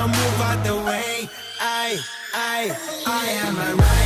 so move out the way. I am a rider.